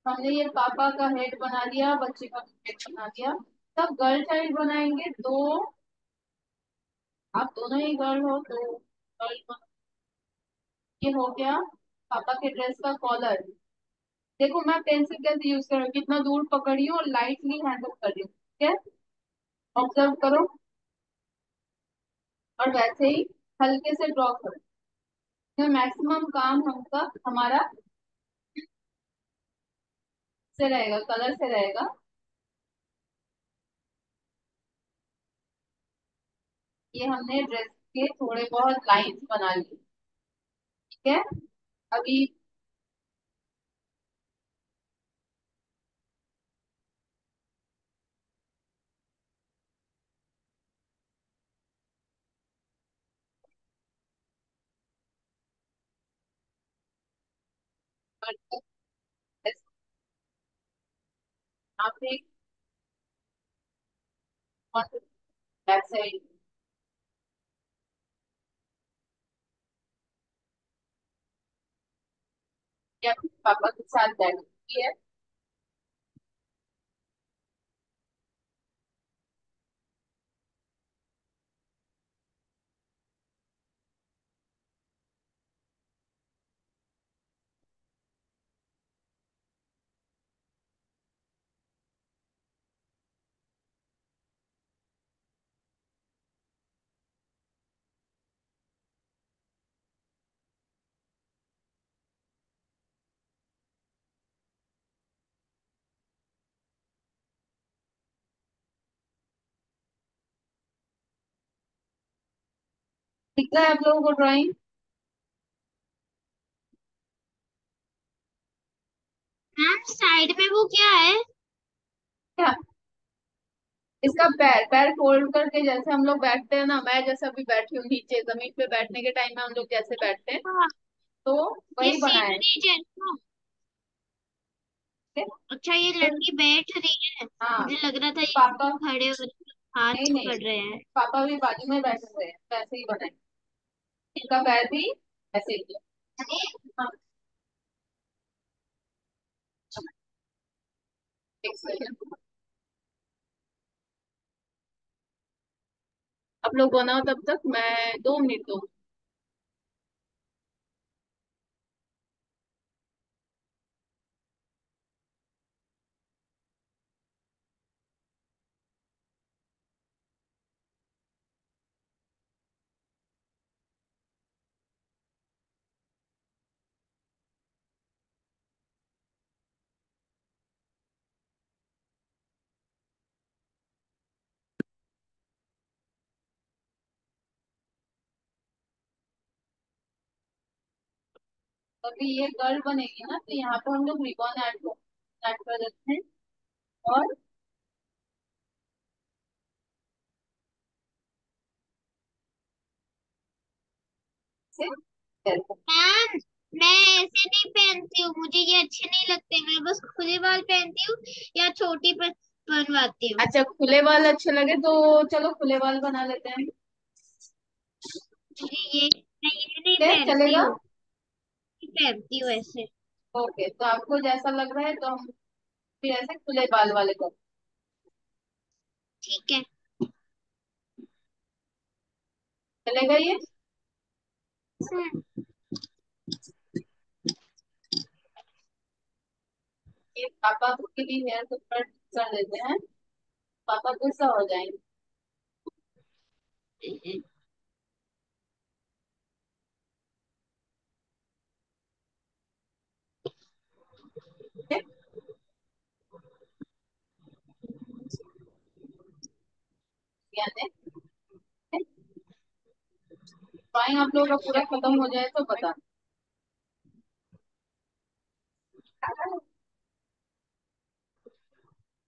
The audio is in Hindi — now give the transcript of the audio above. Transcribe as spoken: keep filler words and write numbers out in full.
हमने ये पापा का हेड बना दिया, बच्चे का हेड बना दिया। तब गर्ल चाइल्ड बनाएंगे दो। आप दोनों ही गर्ल हो तो गर्ल। ये हो गया पापा के ड्रेस का कॉलर। देखो मैं पेंसिल कैसे यूज कर रही हूँ, कितना दूर पकड़ी हूँ और लाइटली हैंडल कर रही हूँ, ठीक है। ऑब्जर्व करो और वैसे ही हल्के से ड्रॉ करो। तो मैक्सिमम काम हमका हमारा से रहेगा, कलर से रहेगा। ये हमने ड्रेस के थोड़े बहुत लाइंस बना लिए, ठीक है। अभी आप एक बैक साइड या पापा के साथ बैठी है। दिख रहा है आप लोगों को ड्राइंग? मैम साइड में वो क्या है? क्या? इसका पैर पैर फोल्ड करके जैसे हम लोग बैठते हैं ना, मैं जैसे अभी बैठी हूँ नीचे जमीन पे बैठने के टाइम में हम लोग जैसे बैठते हैं, हाँ, तो ये वही बनाया है, सीनरी जैसा। ठीक अच्छा, ये है? लड़की बैठ रही है। हाँ। मुझे लग रहा था ये पापा खड़े हो हाथ नहीं नहीं, पकड़ रहे हैं। पापा भी बाजू में बैठे हुए हैं, वैसे ही बनाए। इनका पैर भी ऐसे ही किया। हाँ, एक सेकंड। आप लोग बनाओ तब तक, मैं दो मिनट दो। अभी ये गर्ल बनेगी ना, तो यहाँ पे हम लोग रिबन ऐड ऐड कर देते हैं। और से मैम, मैं ऐसे नहीं पहनती हूँ, मुझे ये अच्छे नहीं लगते। मैं बस खुले बाल पहनती हूँ या छोटी पर बनवाती हूँ। अच्छा, खुले बाल अच्छे लगे तो चलो खुले बाल बना लेते हैं। मुझे ये मैं ये नहीं ठीक है, पहनती चलेगा। हूँ। नहीं पहनती हूँ ऐसे। ओके, तो आपको जैसा लग रहा है तो हम फिर ऐसे खुले बाल वाले कर। ठीक है। चलेगा ये? हम्म। ये पापा के लिए हेयर को कट कर देते हैं, पापा गुस्सा हो जाएंगे। ठीक है, ध्यान दें। ड्राइंग आप लोगों का पूरा खत्म हो जाए तो बता।